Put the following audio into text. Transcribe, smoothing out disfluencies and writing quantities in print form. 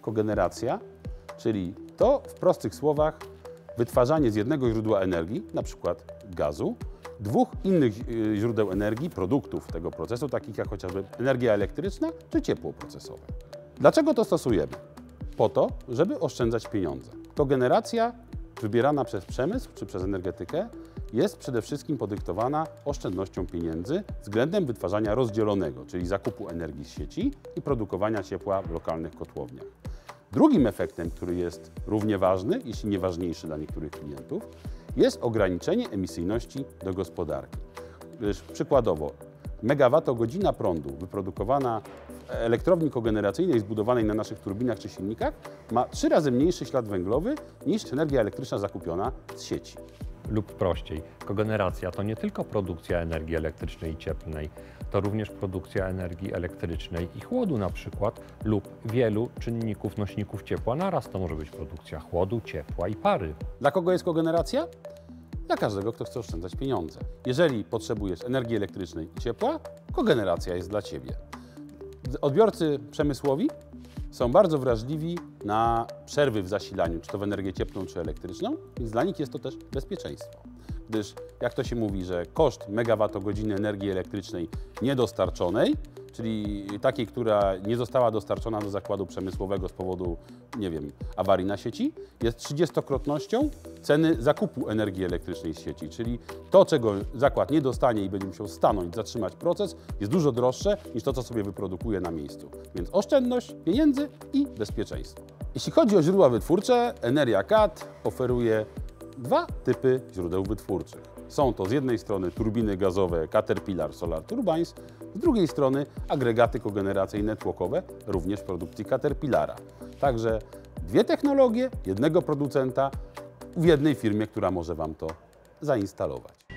Kogeneracja, czyli to w prostych słowach wytwarzanie z jednego źródła energii, na przykład gazu, dwóch innych źródeł energii, produktów tego procesu, takich jak chociażby energia elektryczna czy ciepło procesowe. Dlaczego to stosujemy? Po to, żeby oszczędzać pieniądze. Kogeneracja wybierana przez przemysł czy przez energetykę jest przede wszystkim podyktowana oszczędnością pieniędzy względem wytwarzania rozdzielonego, czyli zakupu energii z sieci i produkowania ciepła w lokalnych kotłowniach. Drugim efektem, który jest równie ważny, jeśli nie ważniejszy dla niektórych klientów, jest ograniczenie emisyjności do gospodarki. Gdyż przykładowo megawattogodzina prądu wyprodukowana w elektrowni kogeneracyjnej zbudowanej na naszych turbinach czy silnikach ma 3 razy mniejszy ślad węglowy niż energia elektryczna zakupiona z sieci. Lub prościej, kogeneracja to nie tylko produkcja energii elektrycznej i cieplnej, to również produkcja energii elektrycznej i chłodu na przykład lub wielu czynników, nośników ciepła naraz. To może być produkcja chłodu, ciepła i pary. Dla kogo jest kogeneracja? Dla każdego, kto chce oszczędzać pieniądze. Jeżeli potrzebujesz energii elektrycznej i ciepła, kogeneracja jest dla Ciebie. Odbiorcy przemysłowi są bardzo wrażliwi na przerwy w zasilaniu, czy to w energię cieplną, czy elektryczną, więc dla nich jest to też bezpieczeństwo. Gdyż, jak to się mówi, że koszt megawattogodziny energii elektrycznej niedostarczonej, czyli takiej, która nie została dostarczona do zakładu przemysłowego z powodu, nie wiem, awarii na sieci, jest 30-krotnością ceny zakupu energii elektrycznej z sieci. Czyli to, czego zakład nie dostanie i będzie musiał stanąć, zatrzymać proces, jest dużo droższe niż to, co sobie wyprodukuje na miejscu. Więc oszczędność pieniędzy i bezpieczeństwo. Jeśli chodzi o źródła wytwórcze, Eneria CAT oferuje 2 typy źródeł wytwórczych. Są to z jednej strony turbiny gazowe Caterpillar Solar Turbines, z drugiej strony agregaty kogeneracyjne tłokowe, również w produkcji Caterpillara. Także 2 technologie, jednego producenta w jednej firmie, która może Wam to zainstalować.